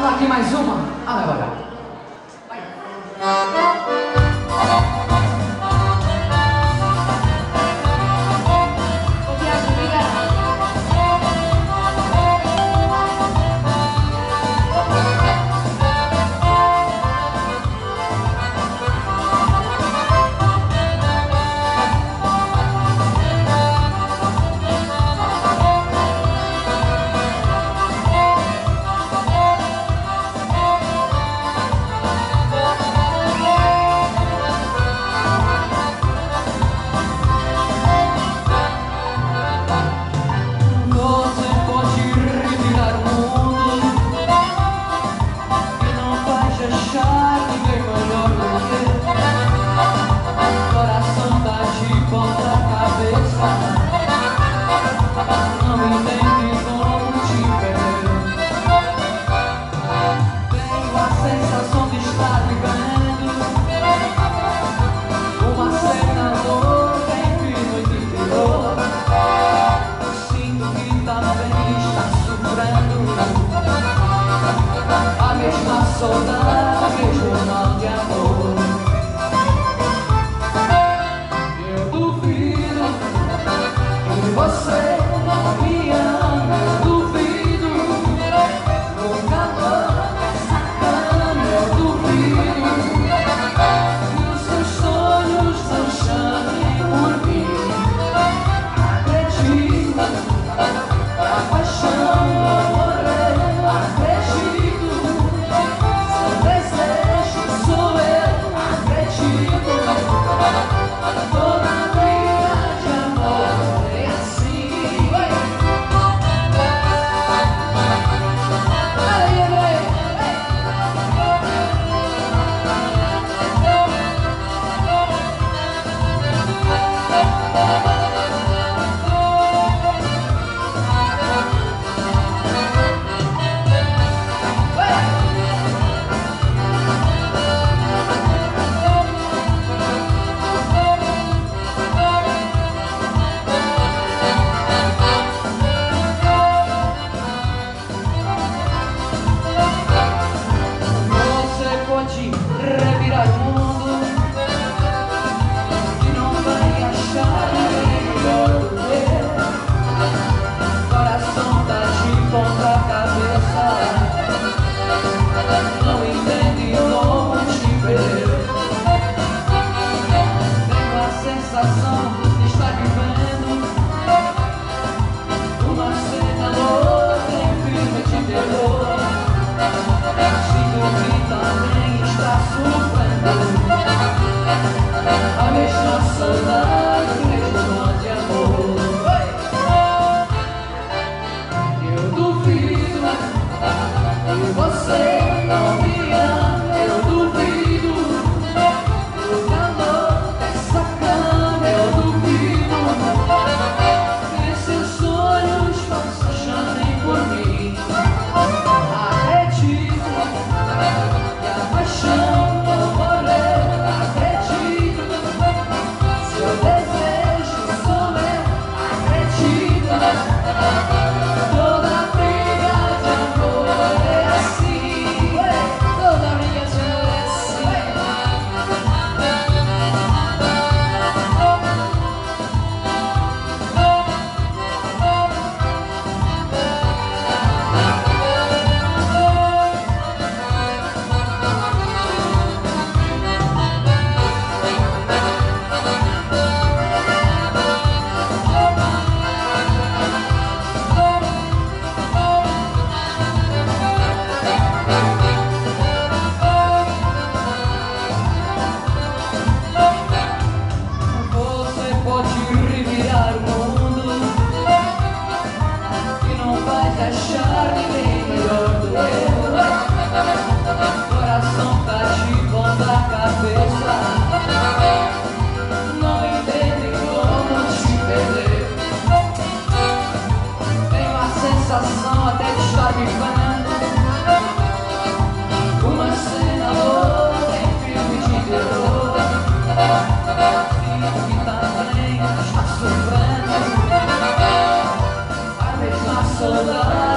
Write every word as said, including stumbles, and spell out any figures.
aqui mais uma. Ah, vai, vai, vai. Saudade, mesmo mal de amor. Eu duvido que você não me ama. Eu duvido no calor dessa cama. Eu duvido que os seus sonhos não chamem por mim. Acredito que a paixão não morreu. Acredito. Revirar o mundo e não vai achar ninguém melhor do que coração tá de ponta cabeça, não entende como te ver. Tenho a sensação de estar vivendo uma cena louca em filme de terror. Sinto que também está sofrendo a mesma saudade, mesmo mal de amor. Eu duvido que você não me ama. Eu duvido do calor dessa cama. Eu duvido que seus sonhos façam chamem por mim. Acredito que a paixão não morreu. Acredito, seu desejo sou eu. Acredito, toda briga de amor é assim. Toda briga de amor é assim. Você pode revirar o mundo e não vai achar ninguém melhor do que eu. Coração tá de ponta cabeça, não entende como te perder. Tenho a sensação até de estar vivendo uma cena louca em filme de terror. Sinto que também está sofrendo a mesma saudade.